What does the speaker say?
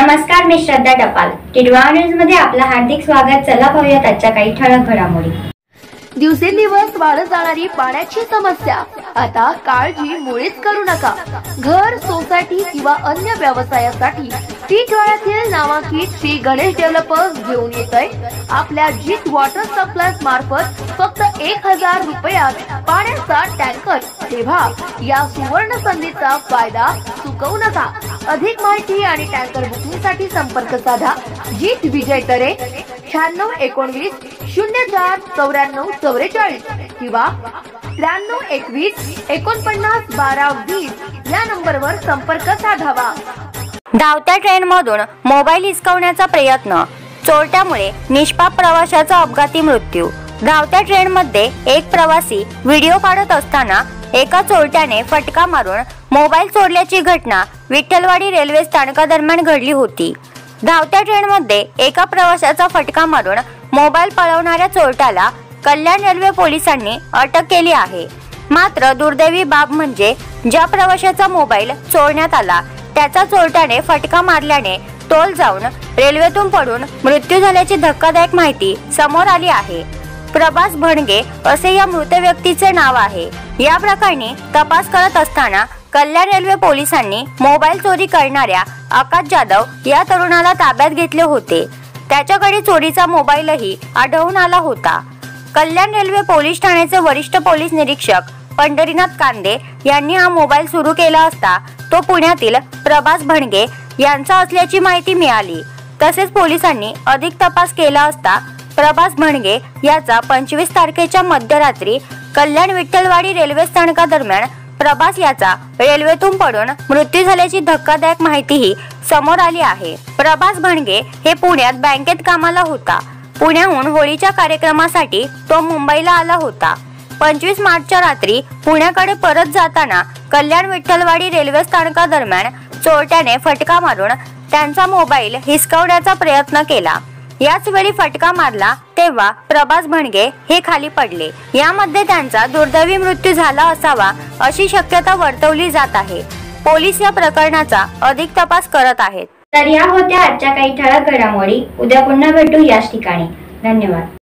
नमस्कार, मी श्रद्धा टपाल. टिडवाळा न्यूज मध्ये आपलं हार्दिक स्वागत. चला पाहूयात आजच्या काही ठळक घडामोडी. दिवसेंदिवस वाढत जाणारी पाण्याची समस्या. आता काळजी मुळीच करू नका. घर, सोसायटी किंवा अन्य व्यवसायासाठी टिटवाळ्यातील नामांकित श्री गणेश डेव्हलपर्स घेऊन येतय आपल्या जीत वॉटर सप्लाय मार्फत फक्त 1000 रुपयात पाण्याचा टँकर. तेव्हा या सुवर्ण संधीचा फायदा चुकवू नका. अधिक माहिती आणि टँकर बुकिंग साठी संपर्क साधा. जीत विजय तरे 9619 04 94 44 किंवा 9321 49 12 20 या नंबरवर संपर्क साधावा. धावत्या ट्रेनमधून मोबाईल हिसकावण्याचा प्रयत्न. चोरट्यामुळे निष्पाप प्रवाशाचा अपघाती मृत्यू. धावत्या ट्रेनमध्ये एक प्रवासी व्हिडिओ काढत असताना एका चोरट्याने फटका मारून मोबाईल चोरल्याची घटना विठ्ठलवाडी रेल्वे स्थानकादरम्यान घडली होती. धावत्या ट्रेनमध्ये एका प्रवाशाचा फटका मारून मोबाईल पळवणाऱ्या चोरट्याला कल्याण रेल्वे पोलिसांनी अटक केली आहे. मात्र दुर्दैवी बाब म्हणजे ज्या प्रवाशाचा मोबाईल चोरण्यात आला त्याचा चोरट्याने फटका मारल्याने तोल जाऊन रेल्वेतून पडून मृत्यू झाल्याची धक्कादायक माहिती समोर आली आहे. प्रभास भणगे असे या मृत व्यक्तीचे नाव आहे. या प्रकरणी तपास करत असताना कल्याण रेल्वे पोलिसांनी मोबाईल चोरी करणाऱ्या आकाश जाधव या तरुणाला ताब्यात घेतले होते. त्याच्याकडे चोरीचा मोबाईलही आढळून आला होता. कल्याण रेल्वे पोलीस ठाण्याचे वरिष्ठ पोलीस निरीक्षक पंढरीनाथ कांदे यांनी हा मोबाईल सुरू केला असता तो पुण्यातील प्रभास भणगे यांचा असल्याची माहिती मिळाली. तसेच पोलिसांनी अधिक तपास केला असता प्रभास भणगे याचा 25 तारखेच्या मध्यरात्री कल्याण विठ्ठलवाडी रेल्वे स्थानकादरम्यान प्रभास याचा रेल्वेतून पडून मृत्यू झाल्याची धक्कादायक माहितीही समोर आली आहे. प्रभास भणगे हे पुण्यात बँकेत कामाला होता. पुण्याहून होळीच्या कार्यक्रमासाठी तो मुंबईला आला होता. 25 मार्चच्या रात्री पुण्याकडे परत जाताना कल्याण विठ्ठलवाडी रेल्वे स्थानकादरम्यान चोरट्याने फटका मारून त्यांचा मोबाईल हिसकावण्याचा प्रयत्न केला. याच वेळी फटका मारला तेव्हा प्रभास भणगे हे खाली पडले. यामध्ये त्यांचा दुर्दैवी मृत्यू झाला असावा अशी शक्यता वर्तवली जात आहे. पोलीस या प्रकरणाचा अधिक तपास करत आहेत. तर या होत्या आजच्या काही ठळक घडामोडी. उद्या पुन्हा भेटू याच ठिकाणी. धन्यवाद.